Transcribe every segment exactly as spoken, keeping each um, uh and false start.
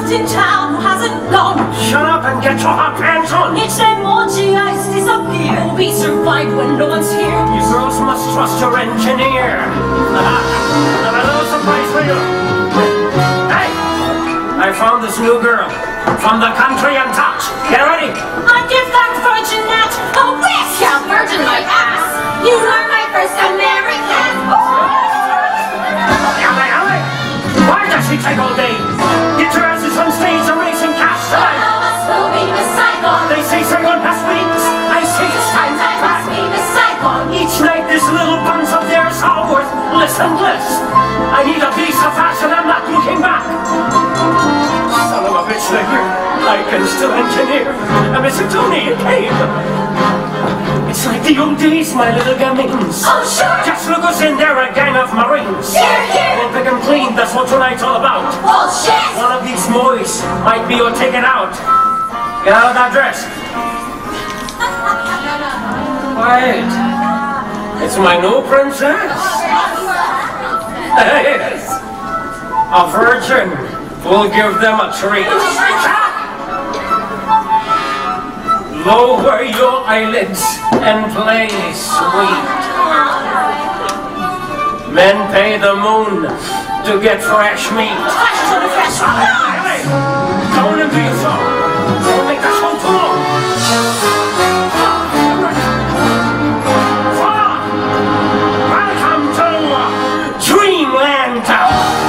left in town who hasn't gone. Shut up and get your hot pants on. Each time more G Is disappear. We survive when no one's here. You girls must trust your engineer. And a little surprise for you. Hey, I found this new girl from the country and touch. Get ready. I'm your third virginette. Oh, this yeah, virgin my ass. You are my first American. Alley, alley. Why does she take all day? Get your asses on stage and racing cash tonight. All of us will be the Saigon. They say Saigon past weeks. I say it's time to Sometimes crack. must be the Saigon. Each night this little buns of theirs are worth less and less. I need a piece of fashion, I'm not looking back. Son of a bitch, nigger. I can still engineer. I'm missing Tony and Cave. It's like the old days, my little gamins. Oh, sure. Just look us in there, a gang of Marines. Here, here. We'll pick 'em clean, that's what tonight's all about. Bullshit. One of these boys might be your ticket out. Get out of that dress. Wait. It's my new princess. Yes. A virgin will give them a treat. Lower your eyelids and play sweet. Men pay the moon to get fresh meat. Hey, go on and do your song. Don't make the show too long. Welcome to Dreamland Town.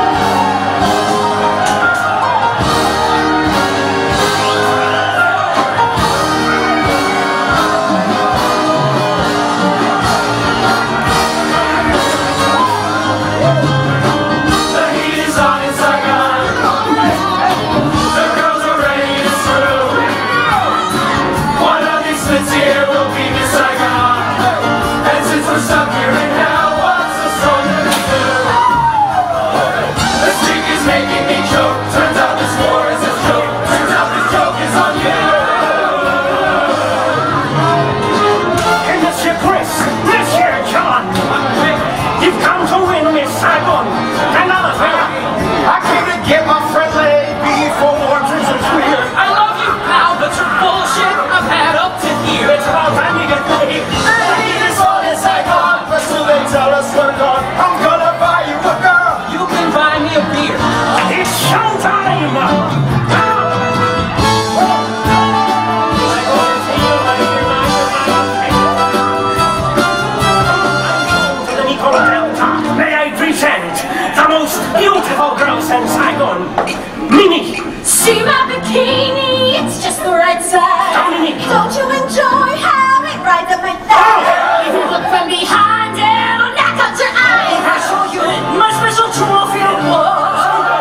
Beautiful girls in Saigon. Mimi! See my bikini, it's just the right size. Dominic! Don't you enjoy how it rides up my thigh? If you look from behind, it'll knock out your eyes. I show you my special trophy award.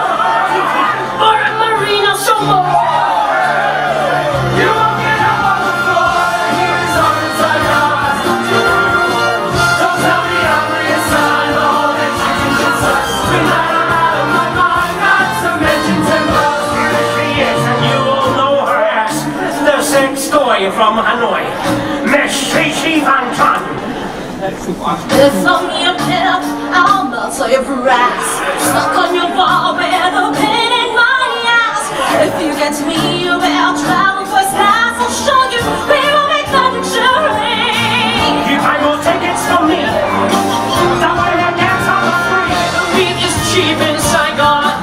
For a marine, I'll show more. You won't get up on the floor. Here's on the Saigon. Don't tell me I'm reassigned. All that you can just suck. Tonight I'm out of my mind. Not to mention Timber. Here she is, and you all know her ass. The sex toy from Hanoi. Miss Shishi Van Tran. Throw me a pill, I'll melt all your brass. Stuck on your wall with a pin in my ass. If you get me, you will travel first class. I'll show you we will make luxury. You buy more tickets from me. That way I get some free. Weed is cheap in Saigon.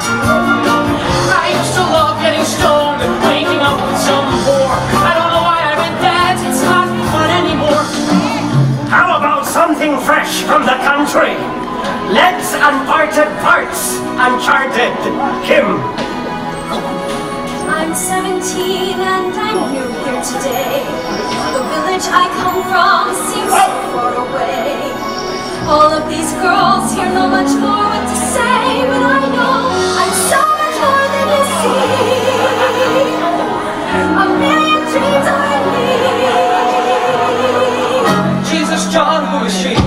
I used to love getting stoned and waking up with some whore. I don't know why I went that, it's not fun anymore. How about something fresh from the country? Let's Unparted Parts, Uncharted, Kim. I'm seventeen and I'm new here today. The village I come from seems so far away. All of these girls here know much more what to say, but I know I'm so much more than you see. A million dreams I need. Jesus, John, who is she?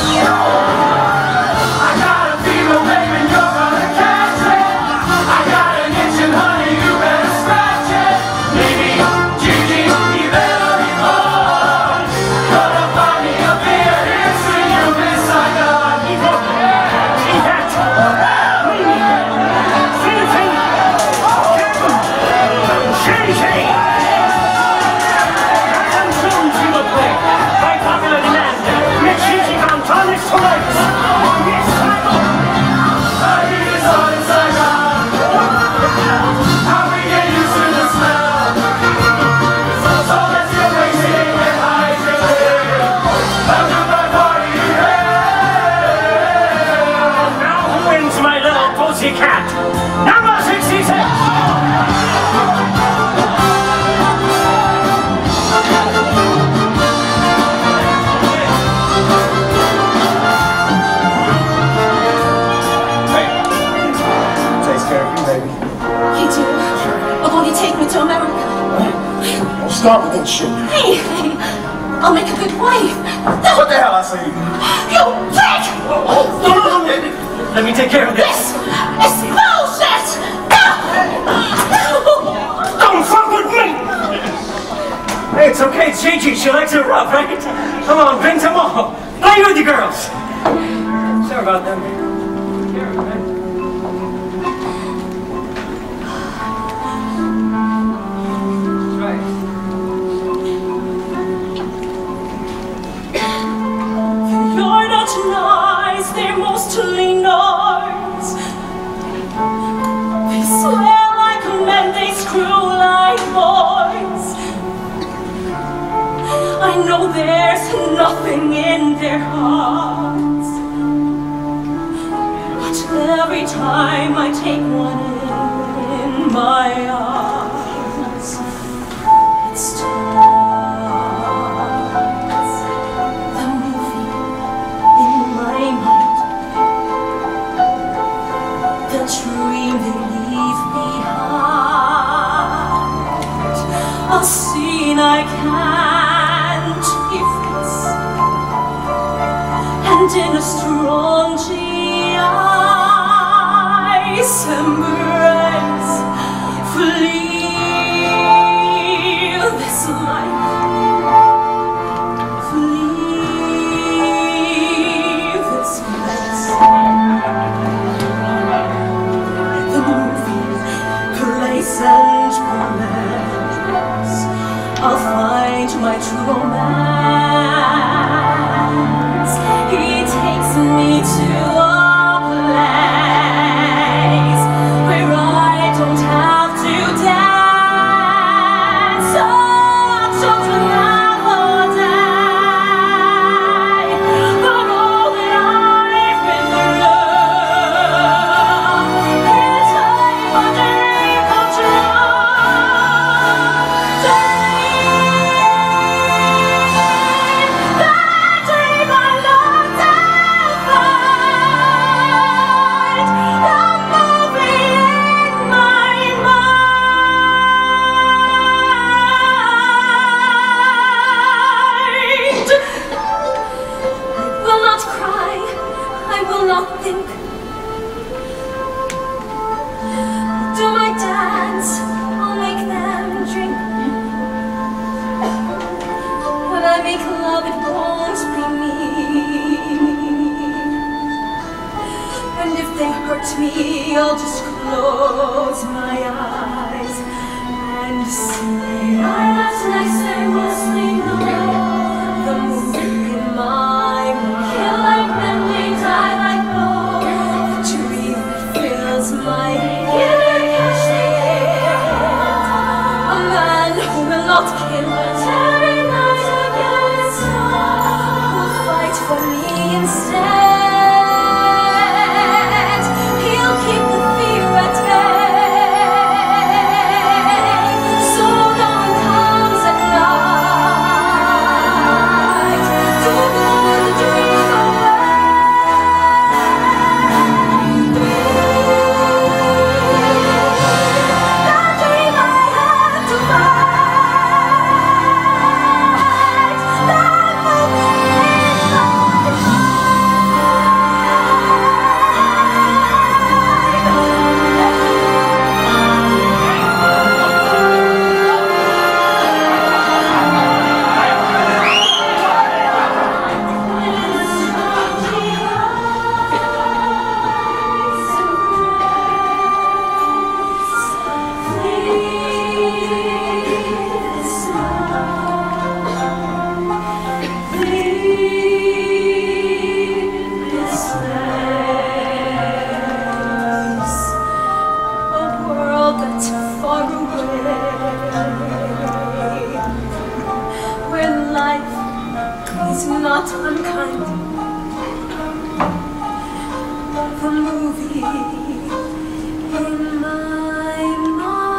I got a fever, baby, you're gonna catch it. I got stop with that shit. Hey, hey, I'll make a good wife. What the hell, I say? You pig! Oh, no, no, no. Let me take care of this. This is bullshit! Don't fuck with me! Hey, it's okay, it's Gigi. She likes it rough, right? Come on, bring some more. Play with you girls. Sorry about them. That's right. You're not nice, they're mostly nice. They swear like men, they screw like boys. I know there's nothing in their hearts, but every time I take one in my arms, it starts the movie in my mind, the dream they leave behind, a scene I can't erase, and in a strong G I embrace, flee this life, flee this place. The movie, place and place, I'll find my true romance. He takes me to a place where I don't have to dance. Oh, children never die, but all that I've been through can't take my dream come think. Do my dance, I'll make them drink. When I make love, it won't be me. And if they hurt me, I'll just close my eyes and say I left nicer, mostly no. The movie in my mind, kill like men, they die like gold. The dream that fills my head, catch the air. A man who will not kill, tearing night against all, will fight for me instead. He'll keep the fear at bay, so no one comes at night to blow the dreams away. That dream I had to fight, that movie in not unkind. The movie in my mind.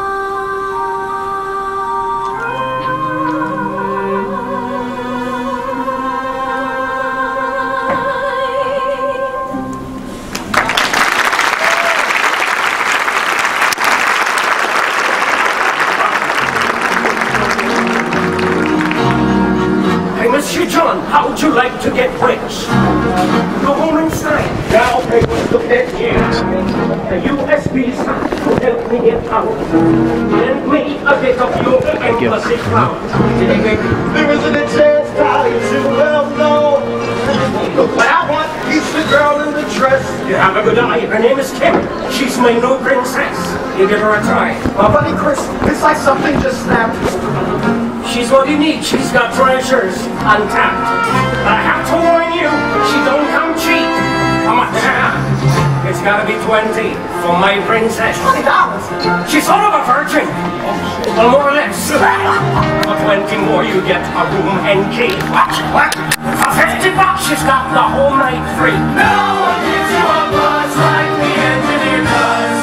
Monsieur John, how would you like to get rich? Go home inside. Now take a look at here. The U S B sign will help me get out. Lend me a bit of your embassy clout. There isn't a chance, pal, you too well know. Look what I want, he's the girl in the dress. You have a good eye. Her name is Kim. She's my new princess. You give her a try. My buddy Chris, it's like something just snapped. She's what you need. She's got treasures untapped. But I have to warn you, she don't come cheap. How much? It's gotta be twenty for my princess. Twenty dollars. She's sort of a virgin. Well, more or less. For twenty more, you get a room and key. What? What? For fifty bucks, she's got the whole night free. No one gives you a buzz like the engineer does.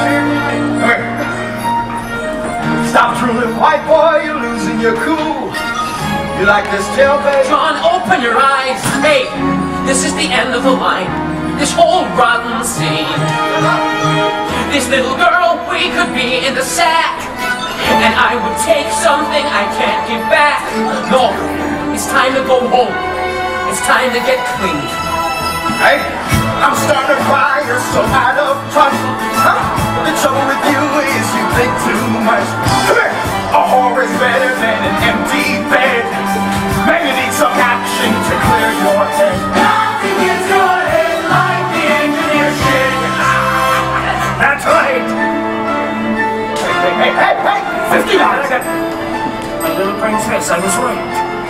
Stop drooling, white boy, you're losing your cool. You like this tailgate? John, open your eyes. Hey, this is the end of the line. This whole rotten scene. This little girl, we could be in the sack. And I would take something I can't give back. No, it's time to go home. It's time to get clean. Hey, I'm starting to cry, you're so out of touch. Huh? The trouble with you is you think too much. Come here, a whore is better than an empty bed. Maybe you need some action to clear your head. Nothing gets your head like the engineer shit. That's right. Hey, hey, hey, hey, fifty dollars. My little princess, I was right.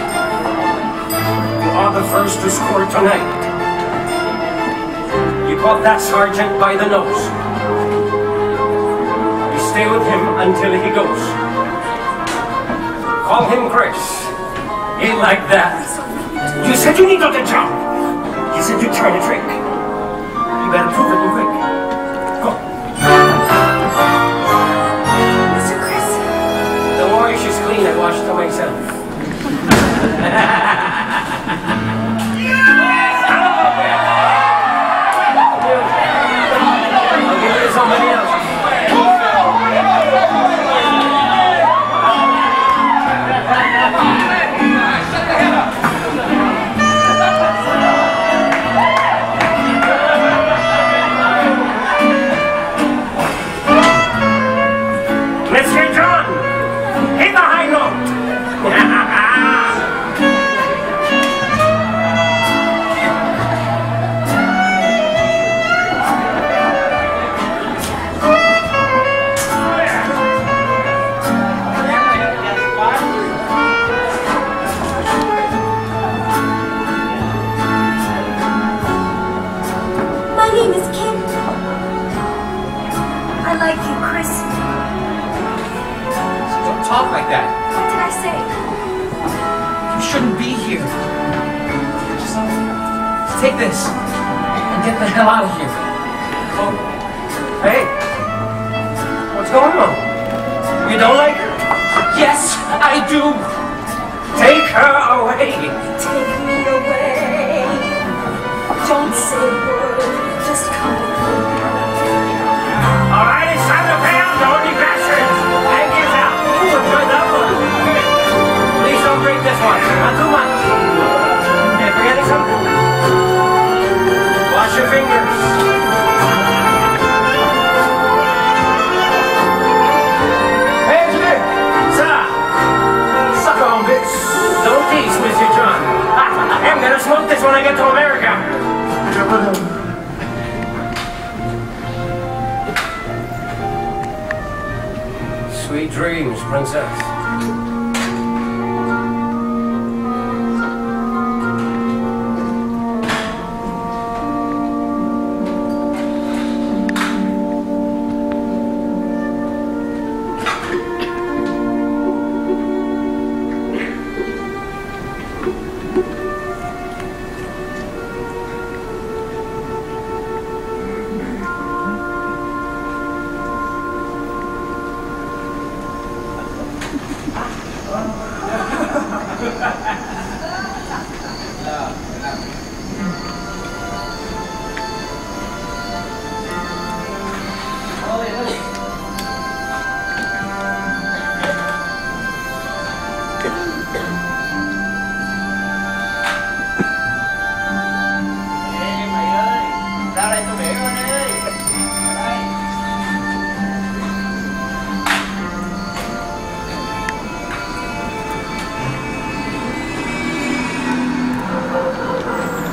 You are the first to score tonight. You caught that sergeant by the nose. You stay with him until he goes. Call him Chris. He like that. You said you needed a job. You said you'd turn a trick. You better prove it and quick. Go. Mister Chris, Don't worry, she's clean. I washed her myself. I'll give it to somebody else. Mister John, hit the high note. my name is Kim. I like you, Chris. Don't talk like that. What did I say? You shouldn't be here. Just, just take this and get the hell out of here. Oh, hey, what's going on? You don't like her? Yes, I do. Take her away. Take me away. Don't say a word. Just come with me. All right, it's time to pay out, don't you bastards? Hey, get out. Ooh, enjoy that one. Please don't break this one. Not too much. Hey, forgetting something? Wash your fingers. Hey, engineer. Sir, Suck on, bitch. don't tease, Mister John. I'm gonna smoke this when I get to America. Sweet dreams, princess.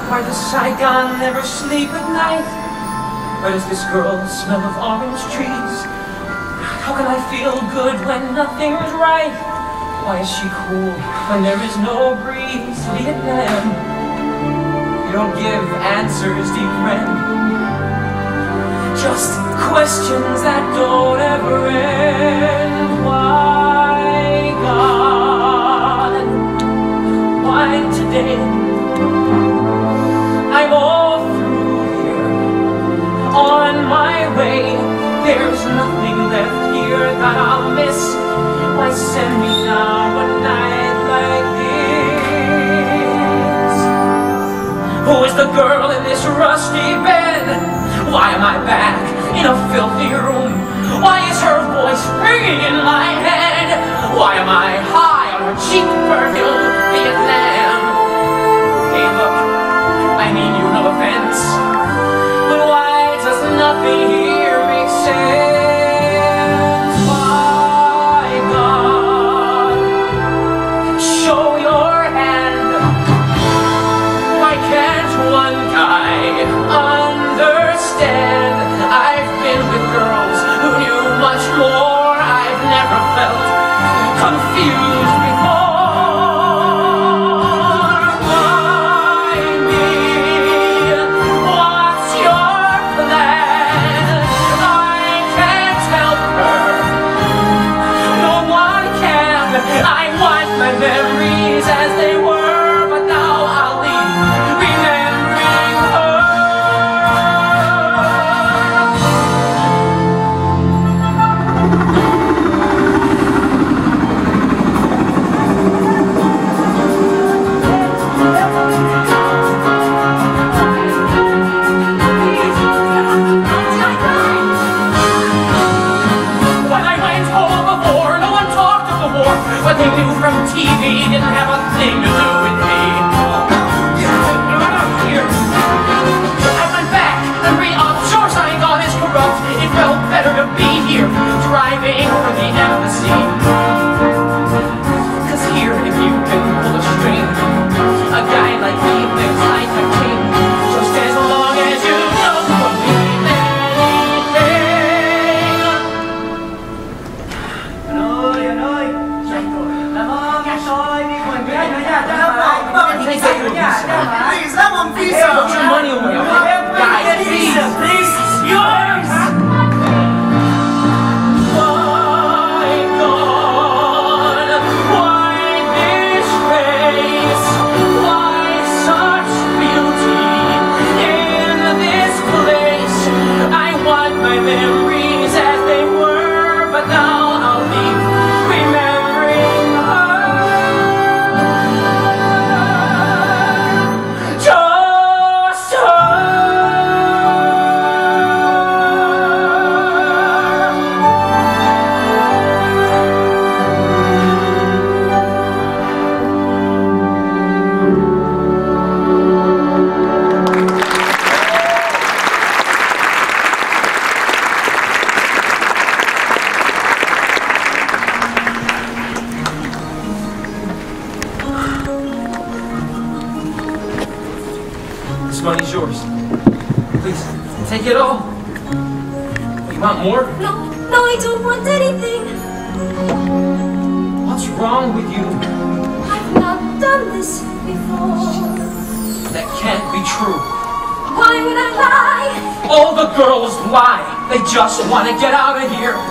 Why does Saigon never sleep at night? Why does this girl smell of orange trees? How can I feel good when nothing's right? Why is she cool when there is no breeze? Vietnam, you don't give answers, deep friend. Just questions that don't ever end. Why, God? Why today? I'm all through here, on my way. There's nothing left here that I'll miss. Why send me now a night like this? Who is the girl in this rusty bed? Why am I back in a filthy room? Why is her voice ringing in my head? Why am I high on her cheap perfume, Vietnam? Hey look, I mean you no offense, but why does nothing here make sense? Why, God, show your hand? Why can't one guy understand? I've been with girls who knew much more. I've never felt confused before. Memories as they were, but now I'll leave remembering When I went home before, no one talked of the war. What they knew from T V didn't have a thing to do with me. Here. I went back and re-offshore Saigon is corrupt. It felt better to be here, driving for the embassy. Cause here, if you can pull a string, a guy like me lives like a king. Just as long as you don't believe anything. Ơi, anh ơi, làm ơn, anh ơi, đi quần cái anh ở nhà cho nó phải. Please, I want Put visa. your money away, okay? Guys, please. Please, yours! Why God? Why this face? Why such beauty in this place? I want my memories as they were, but now I'll leave remembering her. Just her. This money's yours. Please, take it all. You want more? No, no, I don't want anything. What's wrong with you? I've not done this before. That can't be true. Why would I lie? All the girls lie. They just want to get out of here.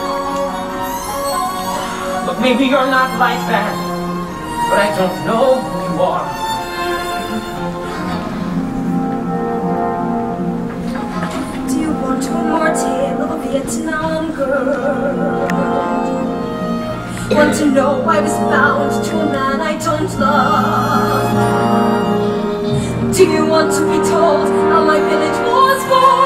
But maybe you're not like that. But I don't know who you are. Do you want one more tale of a Vietnam girl? Want to know I was bound to a man I don't love? Do you want to be told how my village was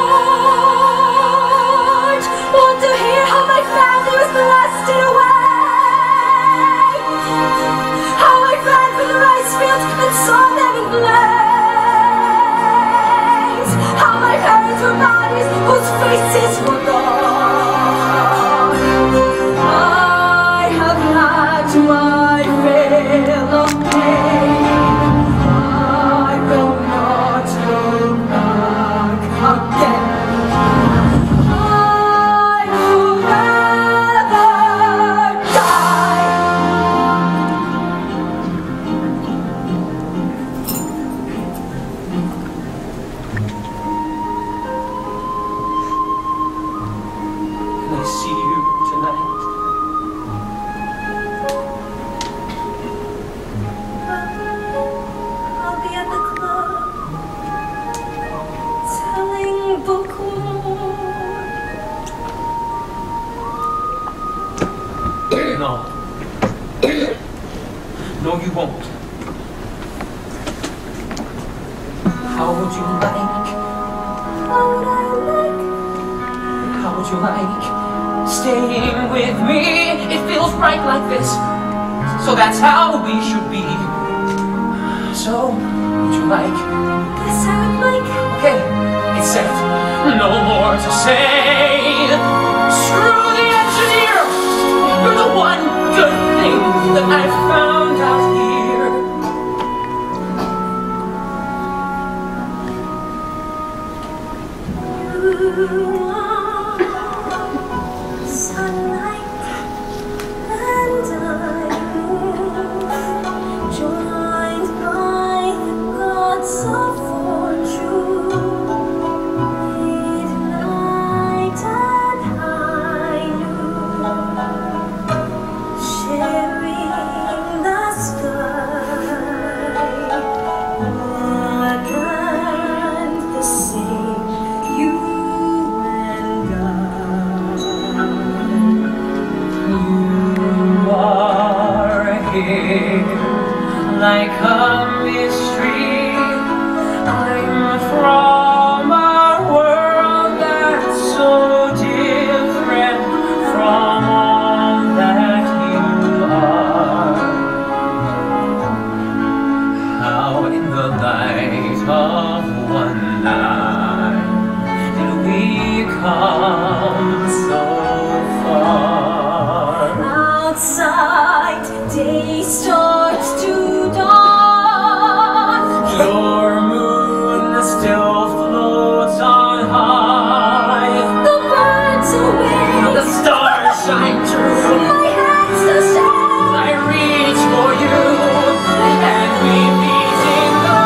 forged? Want to hear how my family was blasted away? How I ran from the rice fields and saw them in flames? How my parents were bodies whose faces were gone? I have had my fill of pain. I will not would you like? How would I like? How would you like staying with me? It feels right like this, so that's how we should be. So, would you like? Yes, I would like. Okay, it's set. No more to say. Screw the engineer. You're the one good thing that I found out here. You are sunlight, and I'm moon, joined by the gods of fortune. Midnight and high noon, sharing the sky. Black and the same, you and You are here like a mystery. I'm from a world that's so different from all that you are. How in the light of one night did we come so far? outside, day starts to dawn. Your moon still floats on high. The birds away, The stars shine through. my hands to shine. I reach for you, and we meet in the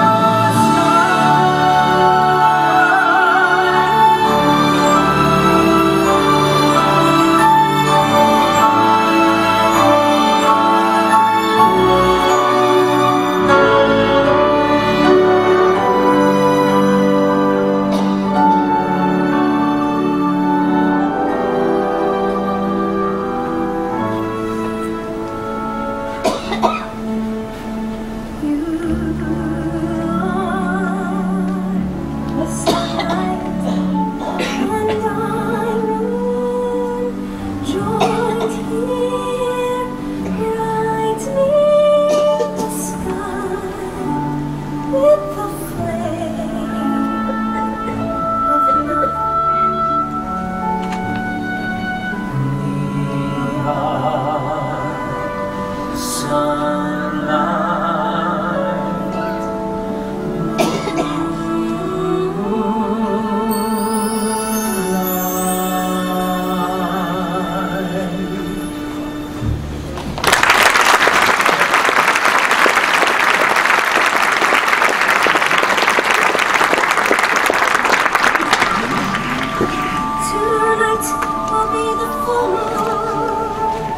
Tonight will be the full moon.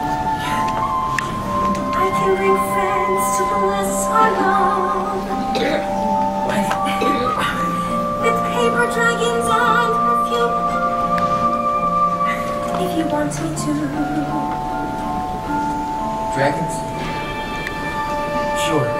I can bring friends to bless our love. With paper dragons and perfume, if you want me to. Dragons? Sure.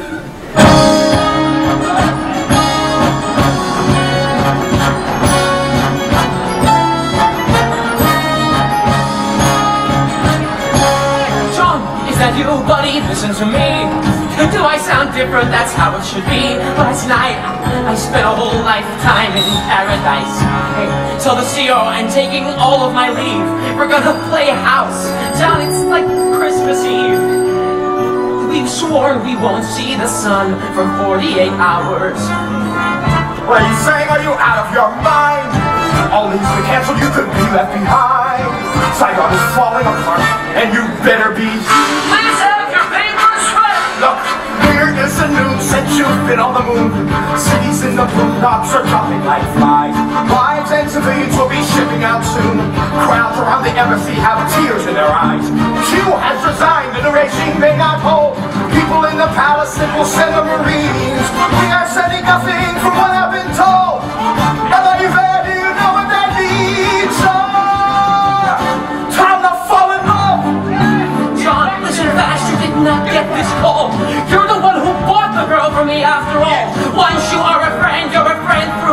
John, is that you, buddy? Listen to me. Do I sound different? That's how it should be. Last night, I spent a whole lifetime in paradise. Hey, so the C E O and taking all of my leave. We're gonna play house. John, it's like Christmas Eve. We've sworn we won't see the sun for forty-eight hours. What are you saying? Are you out of your mind? All these been canceled, you could be left behind. Saigon is falling apart, and you better be. Please have your paper sweat. Look, here is a news that you've been on the moon. Cities in the boondocks are dropping like flies. Wives and civilians will be shipping out soon. Crowds around the embassy have tears in their eyes. Q has resigned and the regime may not hold. People in the palace and will send the Marines. We are sending nothing from what I've been told. Now that you've had, do you know what that means? Oh, time to fall in love. John, listen fast, you did not get this call. You're the one who bought the girl from me after all. Once you are a friend, you're a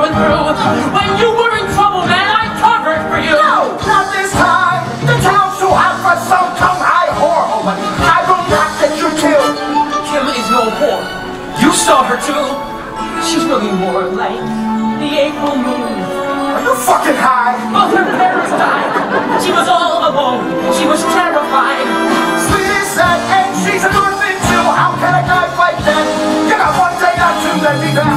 coming through. When you were in trouble, man, I covered for you. No, not this time. The town's too hot for some tongue-high whore woman. I will not get you killed. Kim is no whore. You saw her too. She's really more like the April moon. Are you fucking high? Both her parents died. She was all alone. She was terrified. Sweetie said, and she's an orphan too. How can a guy fight that? You got one day, not two, then be back.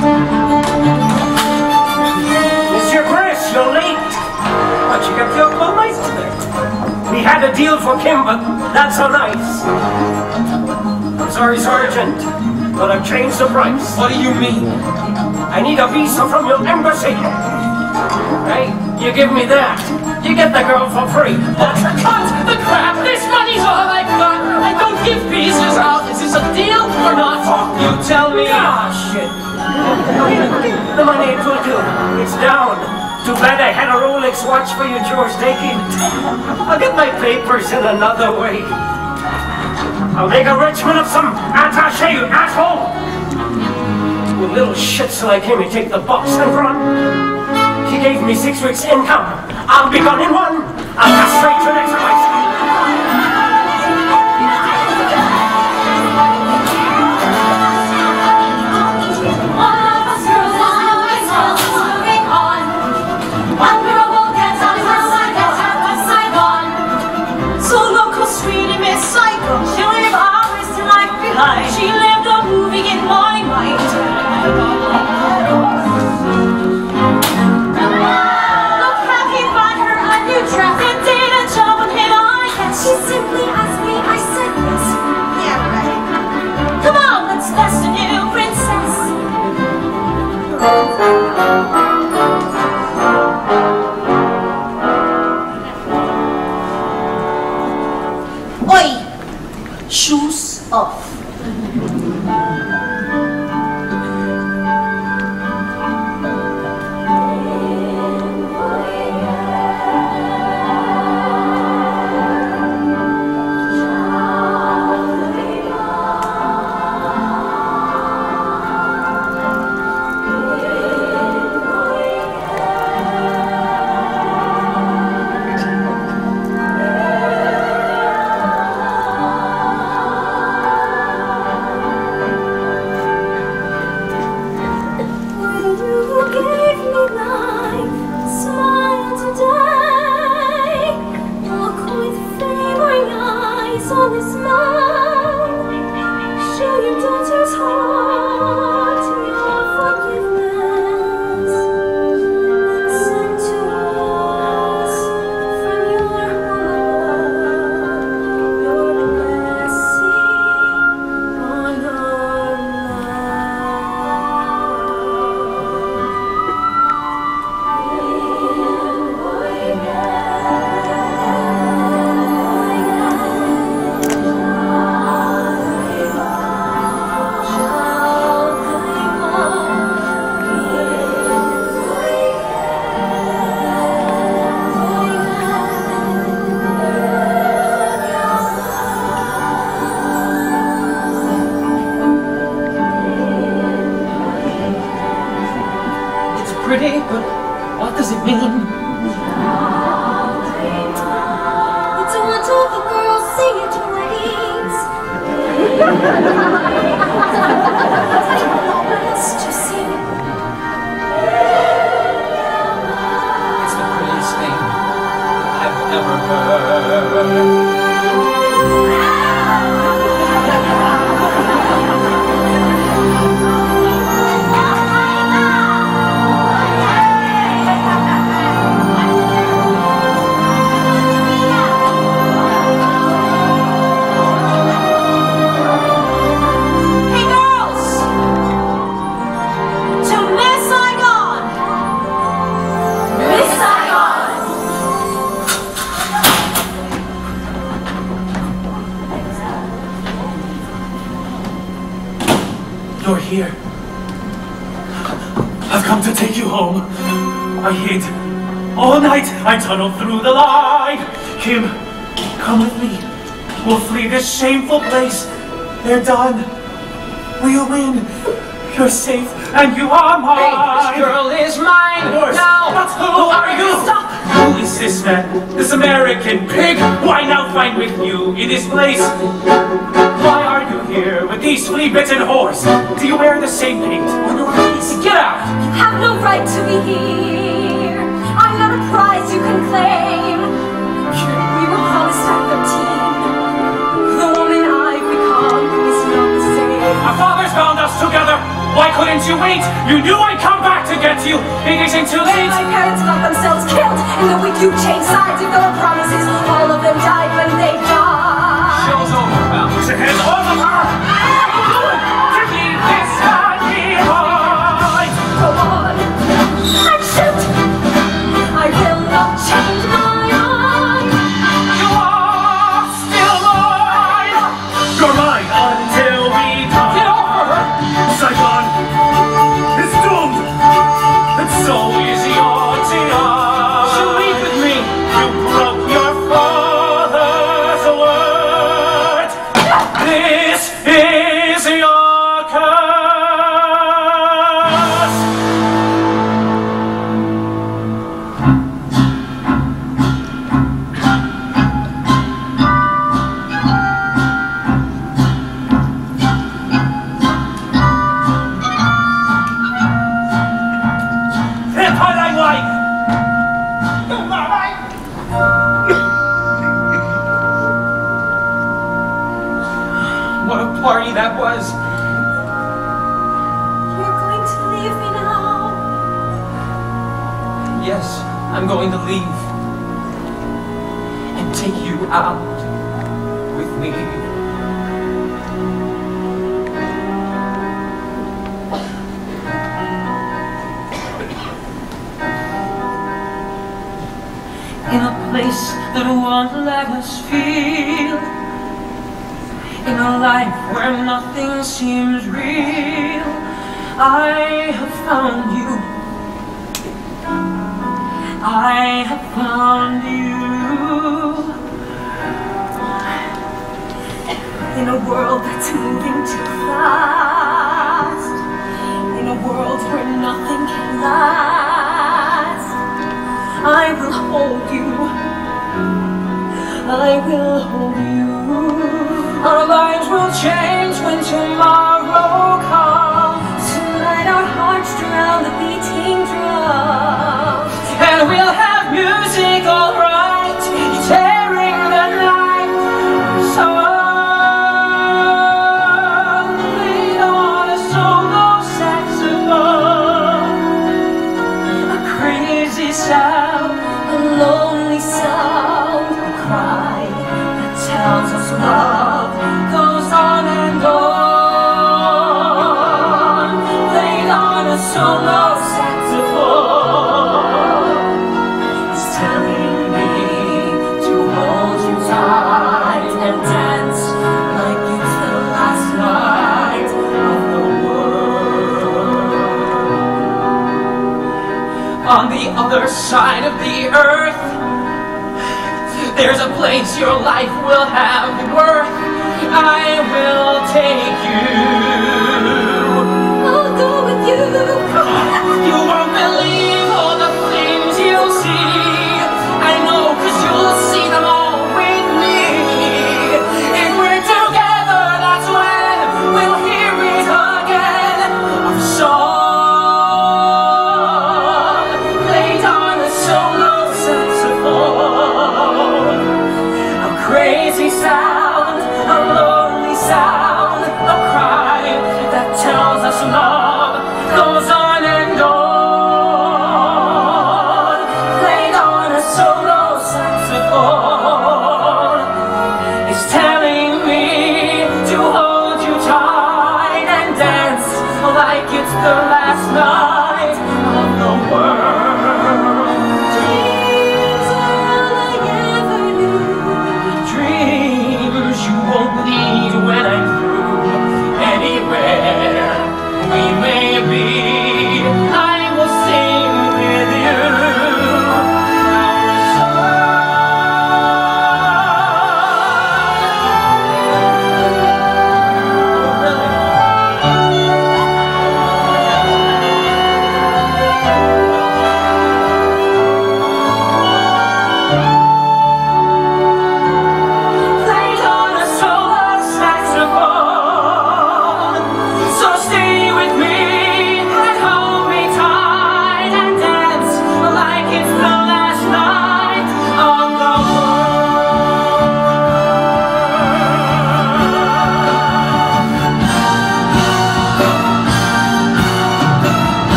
Monsieur Chris, you're late. But you kept your cool nice today. We had a deal for Kim, but not so nice. I'm sorry, Sergeant, but I've changed the price. What do you mean? I need a visa from your embassy. Hey, you give me that, you get the girl for free. What? Cut the crap! This money's all I've got! I don't give visas out! Is this a deal or not? You tell me! Ah, shit. The money it will do. It's down. Too bad I had a Rolex watch for you, George. Take it. I'll get my papers in another way. I'll make a Richmond of some attaché, you asshole! With little shits like him, he take the box and run. He gave me six weeks' income. I'll be gone in one. I'll go straight to next place. She lived a movie in my mind. Look how he bought her a new dress and did a job with him, I guess. She simply asked me, I said yes. Yeah, right. Come on, let's test a new princess. Oi! Shoes off. Pretty, but what does it mean? It's a wonderful girl, sing it Let's just sing. It's the prettiest thing I've ever heard. You're here. I've come to take you home. I hid. All night I tunneled through the lie. Kim, come with me. We'll flee this shameful place. They're done. We'll win. You're safe, and you are mine. Hey, this girl is mine. Yours. Now, But who are you? Stop. Who is this man? This American pig? Why now find with you in this place? Why are you here with these flea-bitten whores? Do you wear the same paint on your face? Get out! You have no right to be here. I'm not a prize you can claim. We were promised at thirteen. The woman I've become is not the same. Our fathers bound us together. Why couldn't you wait? You knew I'd come back to get you. It isn't too late. My parents got themselves killed in the week you changed sides of your promises. All of them died when they died. Show's over, pal. To his all of her. Give me this hand behind. Go on and shoot. I will not change my mind. You are still mine. You're mine until we die. Get over her. Saigon is doomed, and so is your tiara. She'll leave with me. You broke your father's word. This is your curse. What a party that was. You're going to leave me now. Yes, I'm going to leave. And take you out with me. In a place that won't let us feel. In a life where nothing seems real, I have found you. I have found you. In a world that's moving too fast. In a world where nothing can last. I will hold you. I will hold you. Our lives will change when tomorrow comes. Tonight our hearts drown the beating drum. And we'll have music alright, tearing the night. Song played on a solo saxophone. A crazy sound, a lonely sound, a cry that tells us love goes on and on. Played on a solo saxophone, it's telling me to hold you tight and dance like it's the last night of the world. On the other side of the earth, there's a place your life will have worth. I will take you. I'll go with you. You won't believe all the things you'll see. I know, cause you'll see them all with me. If we're together, that's when we'll hear it again. Our song played on a solo saxophone. A crazy sound, a lonely sound, a cry that tells us love goes on and on. Played on a solo saxophone, it's telling me to hold you tight and dance like it's the last night of the world. Dreams are all I ever knew. Dreams you won't need when I'm through. Anywhere we may be, I will sing with you. Our song.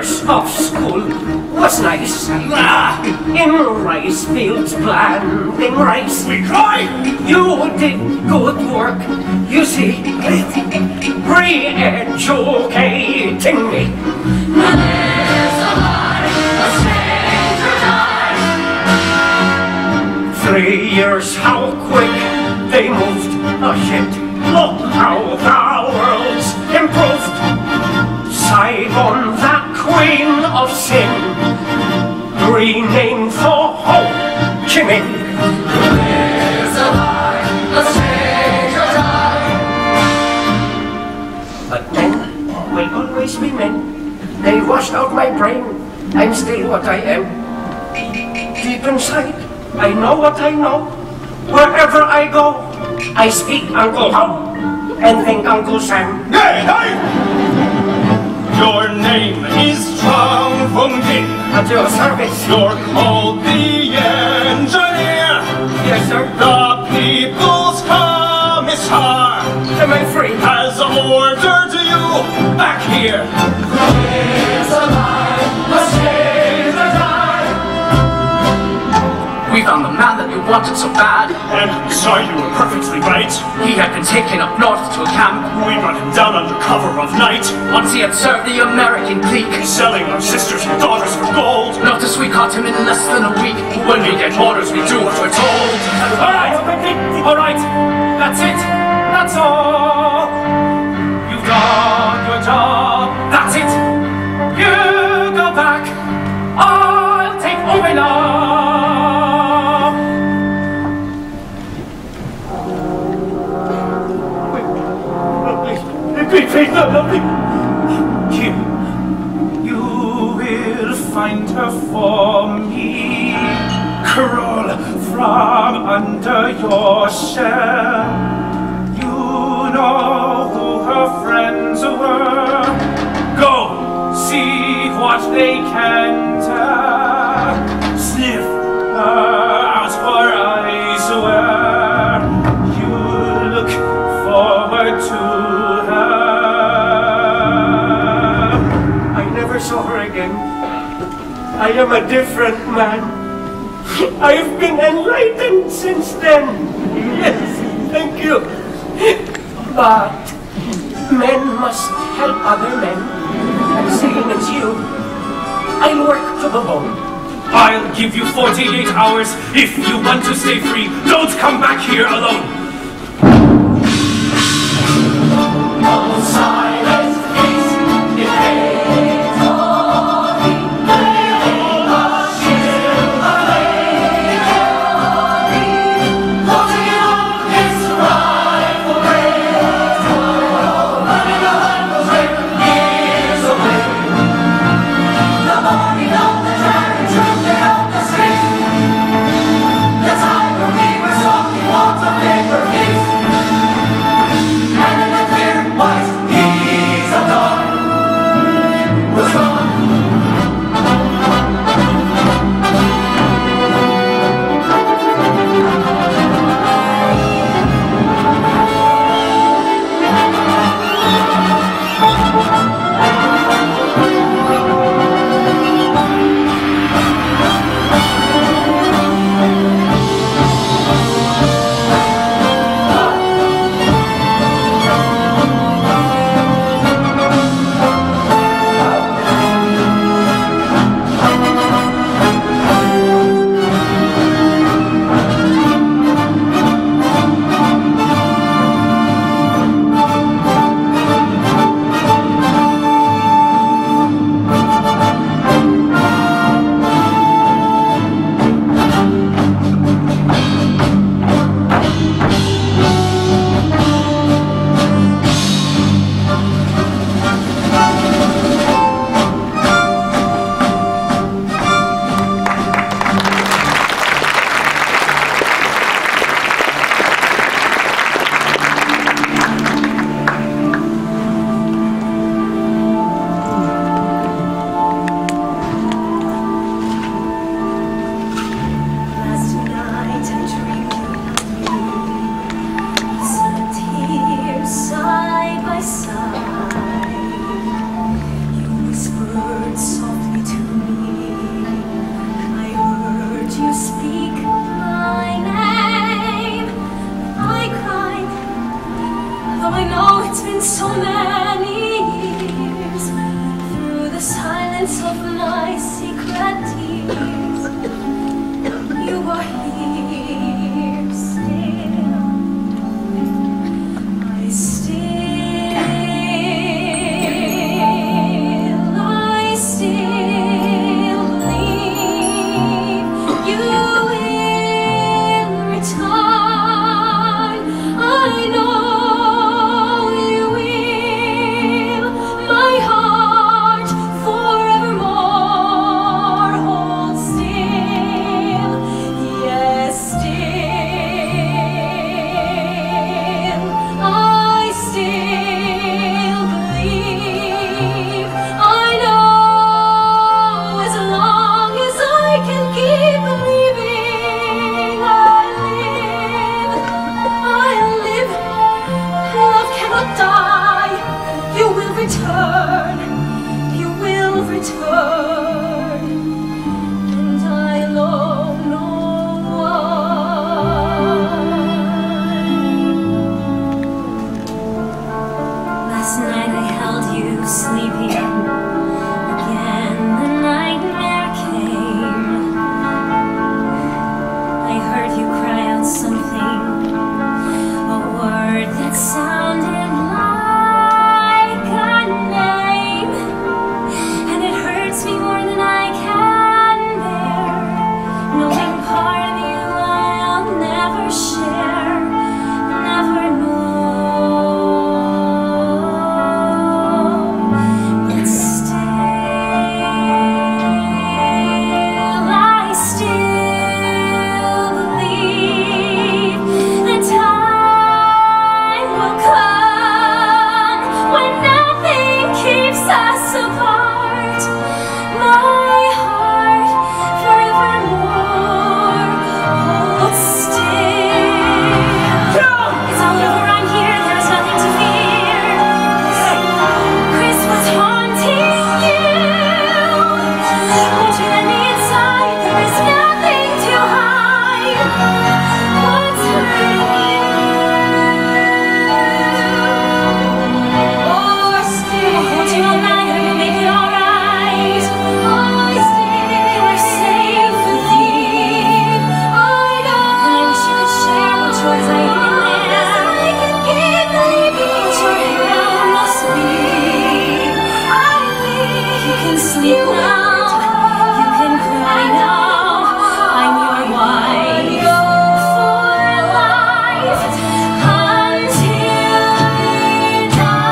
years of school was nice. In rice fields planting rice. We cry! You did good work, you see, re-educating me. Three years, how quick they moved ahead. Look how the world's improved. Saigon, the queen of sin, renamed for Ho Chi Minh. There's a lie, a stranger die. But men will always be men. They washed out my brain. I'm still what I am. Deep inside, I know what I know. Wherever I go, I speak Uncle Ho and think Uncle Sam. Hey, hey! Your name is Chang Feng Jin. At your service. You're called the engineer. Yes, sir. The people's commissar Am I free? has ordered you back here. There's a lie, a stranger die. We found the man that you wanted so bad. And sorry, you were perfectly right. He had been taken up north to a camp. We brought him down under cover of night, Once he had served the American clique. selling our sisters and daughters for gold. Notice we caught him in less than a week. When we get orders, we do what we're told. Alright, alright, that's it, that's all. You've done your job, That's it. You go back. I'll take over now. Please, please, no, no, please. Kim, you will find her for me. Crawl from under your shell. You know who her friends were. Go, see what they can tell. Sniff her out her eyes where you look forward to her. I never saw her again. I am a different man. I've been enlightened since then. Yes, thank you. But men must help other men. And seeing as you, I'll work to the bone. I'll give you forty-eight hours if you want to stay free. Don't come back here alone. Silence is in victory. Laying our shield victory. Closing up its rifle range. Running on the train years away. The morning of the dragon trooping up the street. The time when we were stalking walls of paper. it's been so many years, through the silence of my secret tears, you are here still. I still, I still believe you will return. I know you will. My heart forevermore holds still. Yes, still. I still believe. I know as long as I can keep believing, I live. I live. Love cannot die. You will return. You will return. And I alone know why. Last night I held you sleeping. Again the nightmare came. I heard you cry out something, a word that sounded like a name, and it hurts me more than I can bear, knowing part of you I'll never share, never know. But still, I still believe that time will come when nothing keeps us apart. My heart forevermore holds still. It's all over, I'm here, there's nothing to fear. Chris was haunting you. Won't you let me inside? There is nothing to hide. What's hurting you? Or still, I'll hold you all night, I will make it alright. I still, you are safe with me. I know. And I wish you could share what joys I even live. I can keep believing. What your hero must be. I live. You can sleep now. You can cry now. I'm your wife for life until we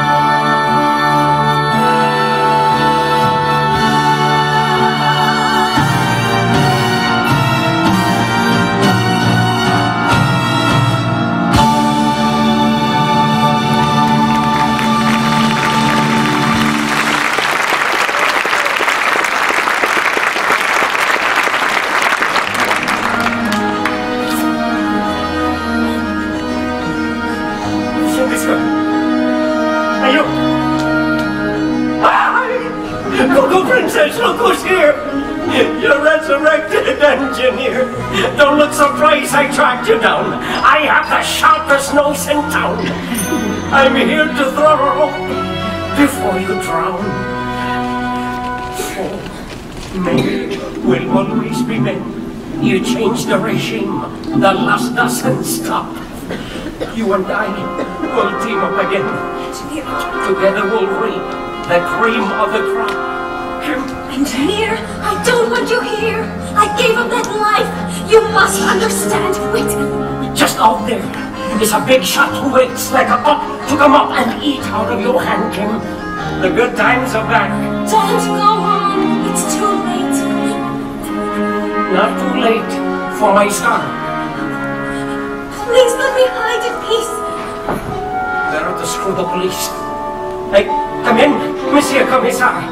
Shindisha! Are you? Hi! Go-Go Princess, look who's here! You're resurrected engineer! Don't look surprised I tracked you down. I have the sharpest nose in town. I'm here to throw a rope before you drown. Oh, men will always be men. You changed the regime, the lust doesn't stop. You and I will team up again. Together we'll reap the cream of the crop. Engineer, I don't want you here. I gave up that life. You must understand. Wait. Just out there is a big shot who waits like a buck to come up and eat out of your hand, Kim. The good times are back. Don't go on. It's too late. Not too late for my star. Please let me hide in peace. Better to screw the police. Hey, come in, Monsieur Commissar.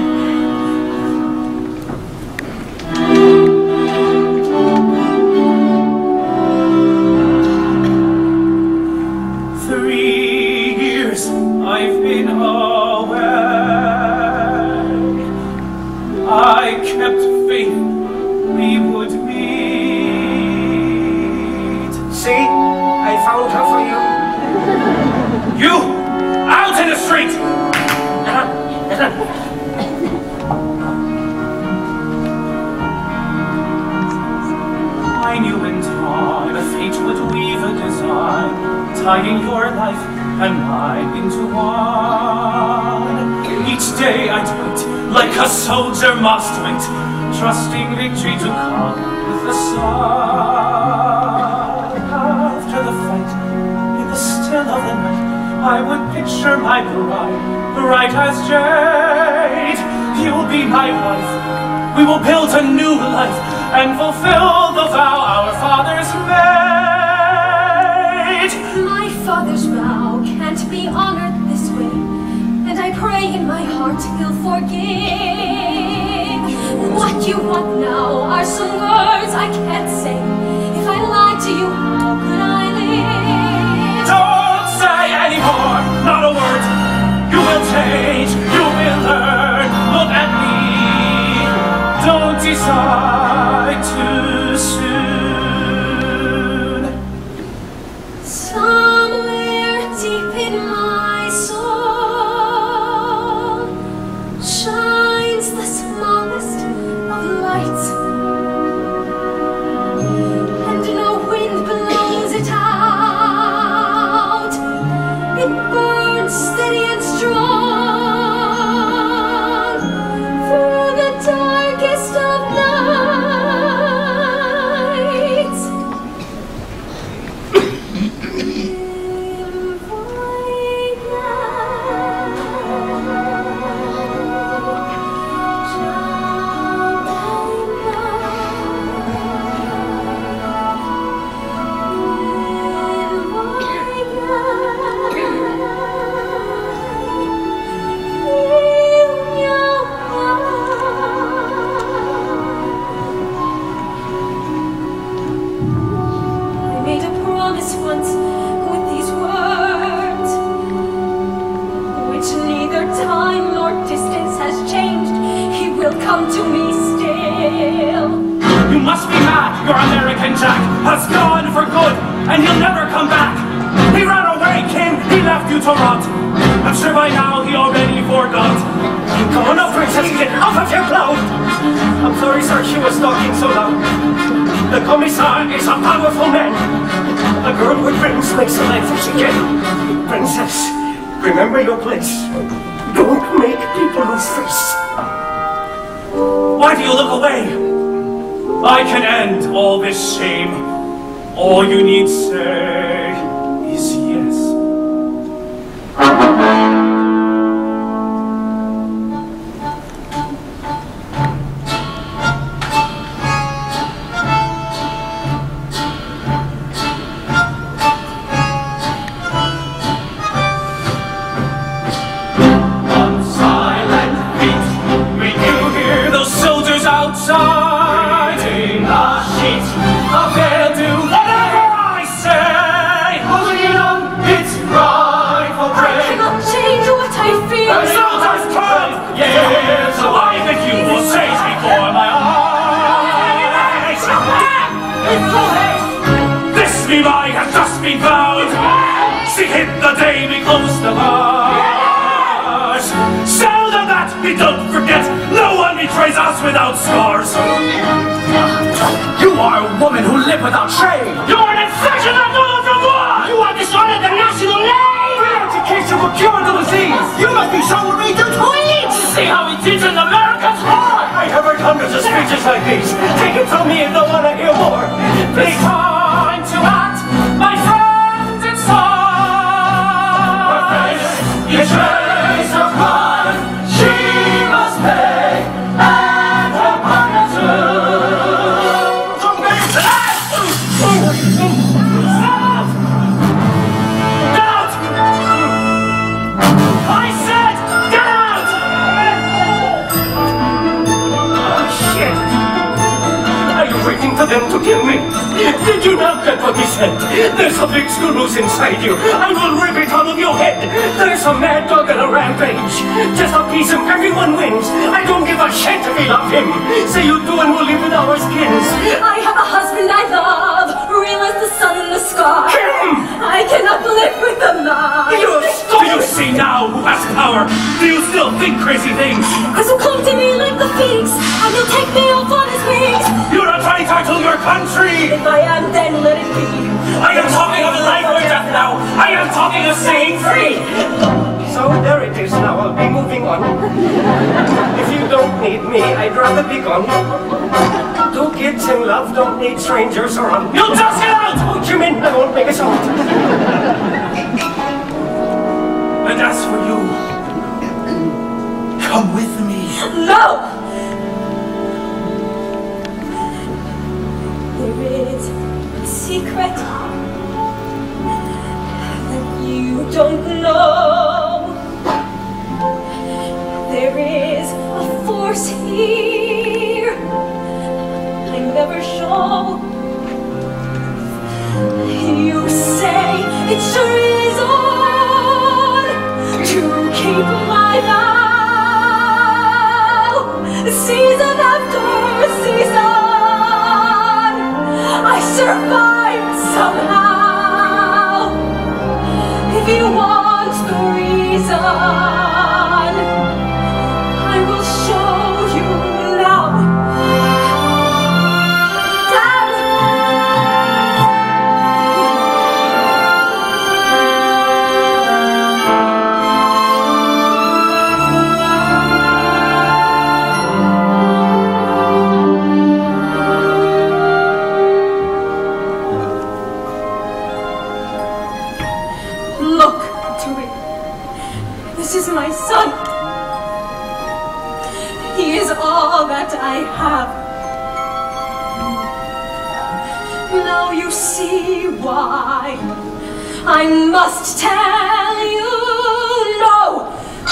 Three years I've been away. I kept faith we would meet. See, I found her for you. You, the street! I knew in time the fate would weave a design, tying your life and mine into one. Each day I'd wait, like a soldier must wait, trusting victory to come with the sun. After the fight, in the still of the night, I would picture my bride, bright as jade. You'll be my wife, we will build a new life, and fulfill the vow our fathers made. My father's vow can't be honored this way, and I pray in my heart he'll forgive. What you want now are some words I can't say. If I lied to you, how could I live? Don't say anymore, not a word. You will change, you will learn. Look at me, don't decide too soon. Somewhere deep in my soul shines the smallest of lights, and no wind blows it out. It burns steady and strong through the darkest of nights. I made a promise once with these words, which neither time nor distance has changed. He will come to me still. You must be mad, your American Jack has gone for good, and he'll never come back. He ran away, King, he left you to rot. I'm sure by now he already forgot. Come on up, princess, get off of your cloud. I'm sorry, sir, she was talking so loud. The commissar is a powerful man. A girl with rings makes a life as again. Princess, remember your place. Don't make people lose face. Why do you look away? I can end all this shame. All you need say is yes. On silent feet, we do hear those soldiers outside. In the sheets, I'll do whatever I say. Holding on, it's rightful I praise. cannot change what I feel. The soldiers come! Yes, a lie that you will say before my eyes. This Levi has just been found. She hit the day we closed the bars. So that we don't forget, no one betrays us without scars. You are a woman who live without shame. You are an infection of all from war. You have dishonored the national name. Free education will cure the disease. You must be someone we do tweets. See how we teach in America's heart. I have heard hundreds of speeches like these. Take it from me if you want to hear more. Please time to act, my friends, it's time. Her face betrays her crime. She must pay, and her partner too. Stop! Get out! I said, get out! Oh, shit! Are you waiting for them to kill me? Did you not get what he said? There's a big screw loose inside you. I will rip it out of your head. There's a mad dog on a rampage. Just a piece of everyone wins. I don't give a shit if you love him. Say you do and we'll live with our skins. I have a husband I love, real as the sun in the sky. Him! I cannot live with the lie. You stole You see now who has power. Do you still think crazy things? Cause he'll come to me like the phoenix, and he'll take me off on his wings. You're a traitor to your country. If I am, then let it be. I am talking of life or death now. I am talking of staying free. So there it is now. I'll be moving on. If you don't need me, I'd rather be gone. Two kids in love don't need strangers around. You'll just get out! What you mean? I won't make a sound. And as for you, come with me. No! There is a secret that you don't know. There is a force here I never show. You say it sure is on to keep my vow. Season after season, I survived somehow. If you want the reason, I will show you now. Look to me. This is my son. He is all that I have. Now you see why I must tell you no.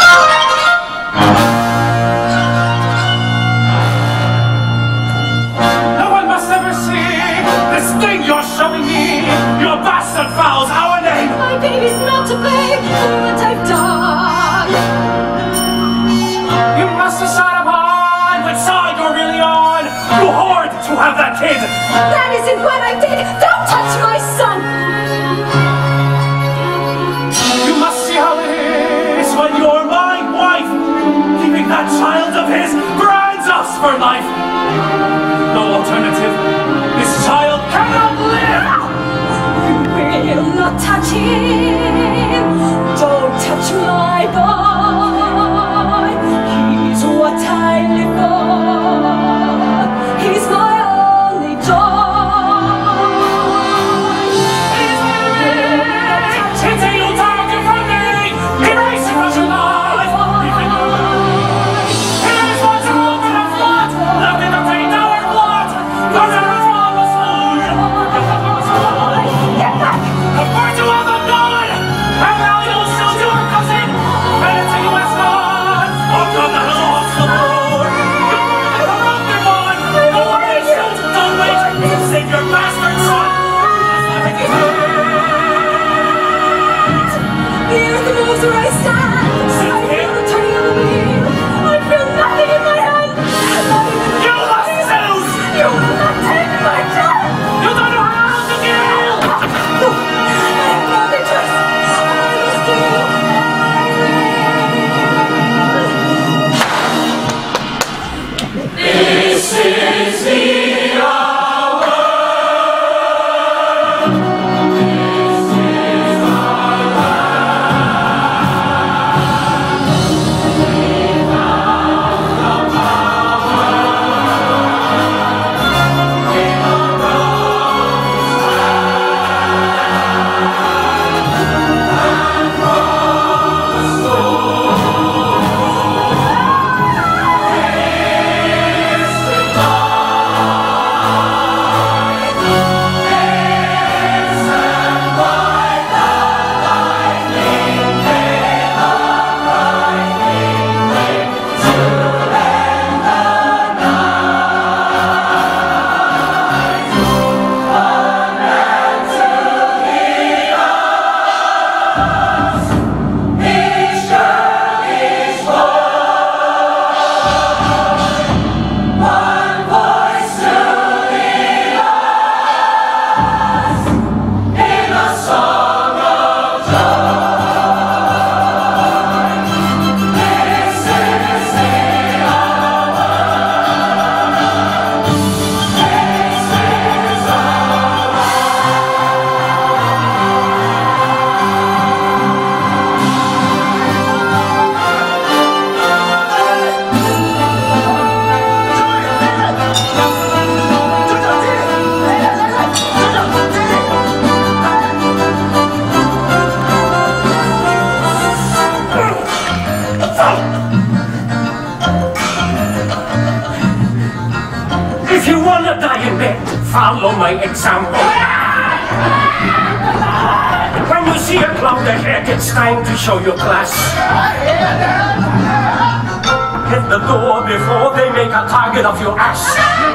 No one must ever see this thing you're showing me. Your bastard fouls our name. My baby's not to blame for what I've done. You must decide upon which side you're really on. You hoard to have that kid. That isn't what I did. Don't touch my son. You must see how it is when you're my wife. Keeping that child of his grinds us for life. No alternative. This child cannot live. You will not touch him. Don't touch my boy. He's what I live for. He's my only joy. Until you take it from me, erase it from your life. Even you, it is what you open a flood, left in the pain our blood. For there is one was food. Get back! The virtue of the God. If you wanna die in bed, follow my example. When you see a cloud ahead, it's time to show your class. Hit the door before they make a target of your ass.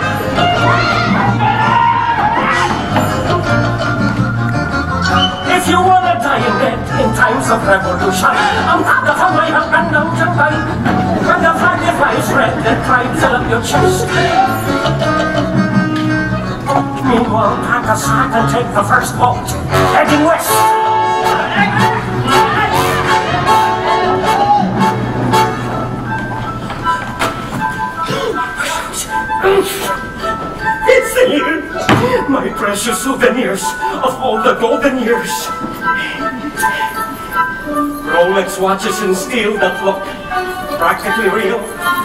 If you wanna die in bed in times of revolution, I'm not of my husband down to fight. When the flag flies red, then try to fill up your chest. Meanwhile, pack a sack and take the first boat, heading west. It's here, my precious souvenirs of all the golden years. Rolex watches in steel that look practically real.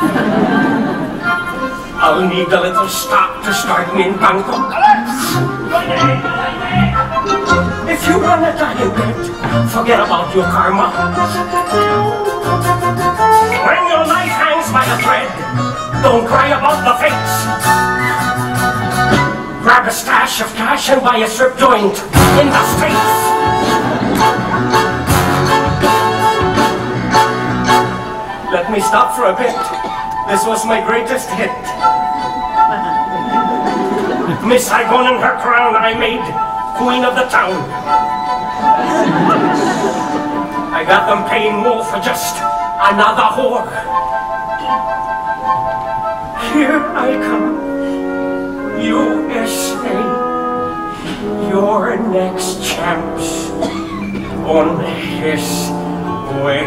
I'll need a little stock to start me in Bangkok. If you wanna die in bed, forget about your karma. When your life hangs by a thread, don't cry about the fates. Grab a stash of cash and buy a strip joint in the States. Let me stop for a bit. This was my greatest hit. Miss Saigon and her crown I made queen of the town. I got them paying more for just another whore. Here I come, U S A, your next champ's on his way.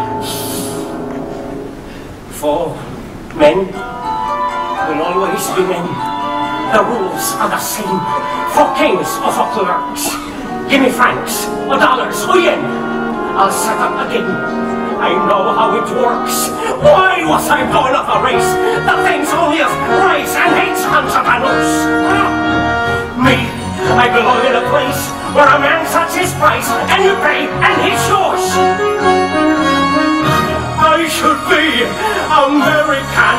For men will always be men. The rules are the same for kings or for clerks. Give me francs or dollars or yen. I'll set up again. I know how it works. Why was I born of a race that thinks only of rice and hates entrepreneurs? Me, I belong in a place where a man sets his price and you pay and he's yours. I should be American,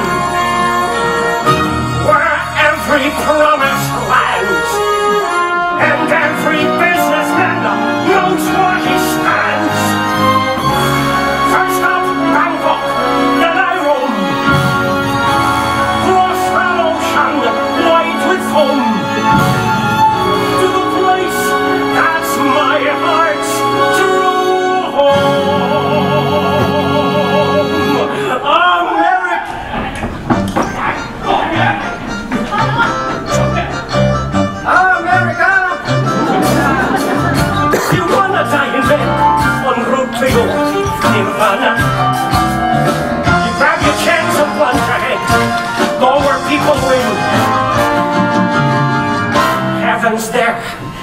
where every promise lands and every businessman knows where he stands. First up, Bangkok, then I roam, cross that ocean white with foam, to the place that's my heart's true home. Nirvana. You grab your chance and plunge ahead. Go where people win. Heaven's there.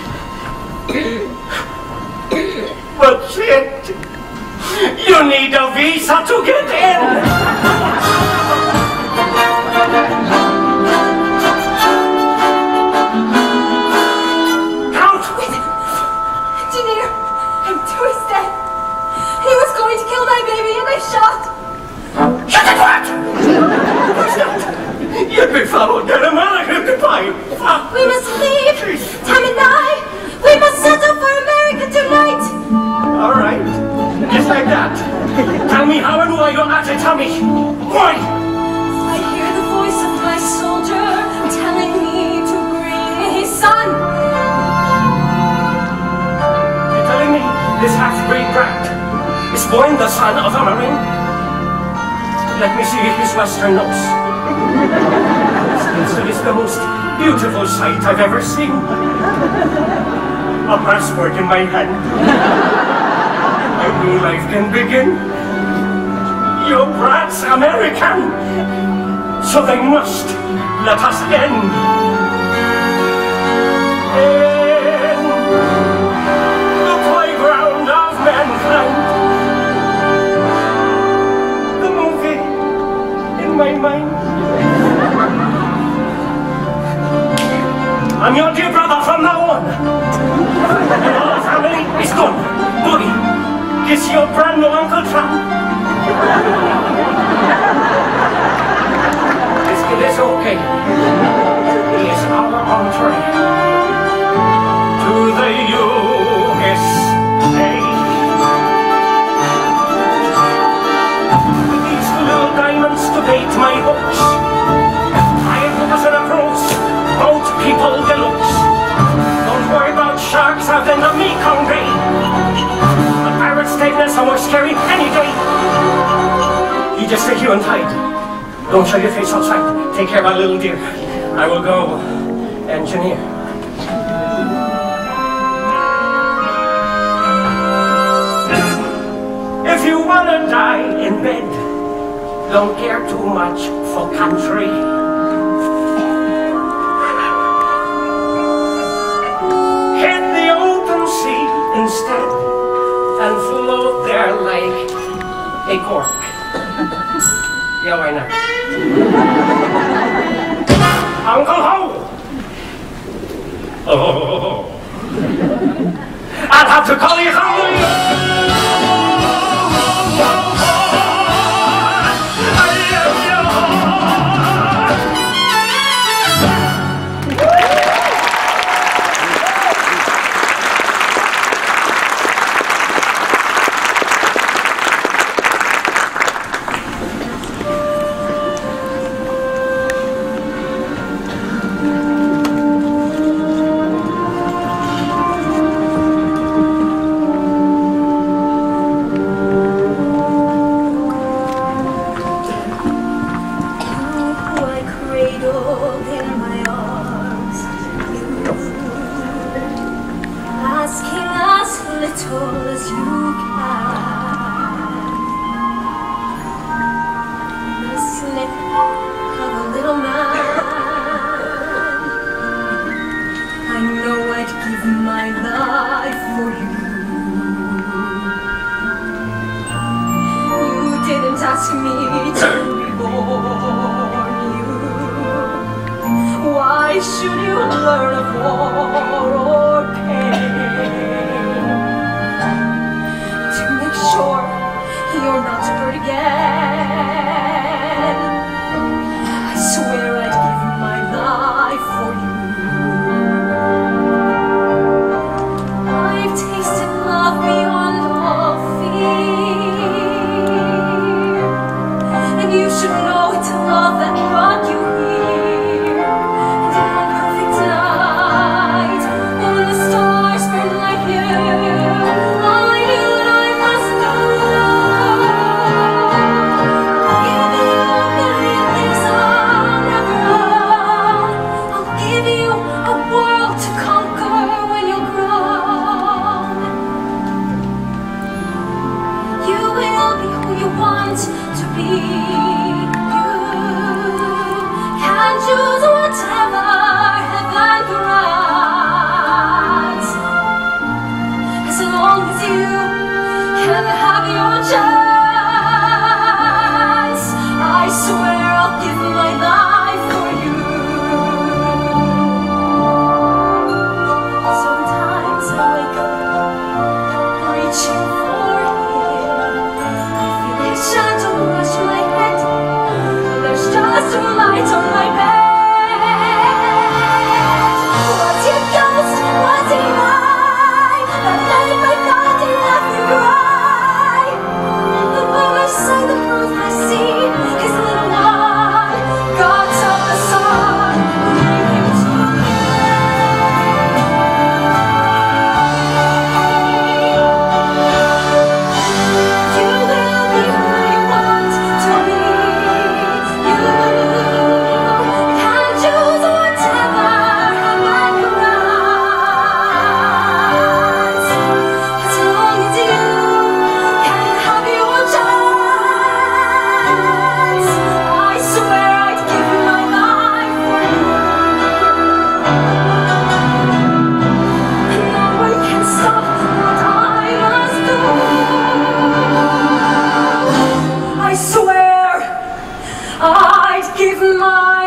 But shit, you need a visa to get in. You'd be followed down America, goodbye. We must leave. Tam and I, we must settle for America tonight. All right, just like that. Tell me how and why you're at it, Tommy. Why? I hear the voice of my soldier telling me to bring his son. You're telling me this half-breed brat is born the son of a Marine? Let me see his western nose. It is the most beautiful sight I've ever seen. A passport in my hand. A new life can begin. Your brat's American, so they must let us in. In the playground of mankind. The movie in my mind. I'm your dear brother from now on. And all our family is gone. Boogie, kiss your brand new Uncle Trump. just stay here and hide. Don't show your face outside. Take care of my little dear. I will go engineer. If you wanna die in bed, don't care too much for country. Hit the open sea instead and float there like a cork. Yeah, why not? Uncle Ho! Oh, I'll have to call you home. Ask me to reborn you. Why should you learn of war or pain? To make sure you're not hurt again. I swear I'd give my life for you. I've tasted love beyond all fear. You should know it's love that brought you here. And in one perfect night, when the stars burn like you, I knew what I must do. Give you a million things I'll never own. I'll give you a world to conquer when you're grown. You will be who you want to be. Choose whatever heaven grants, as long as you can have your chance. I swear I'll give my life for you. Sometimes I wake up reaching for him. I feel his shadow brush my head, and there's just a light on my bed. I swear I'd give my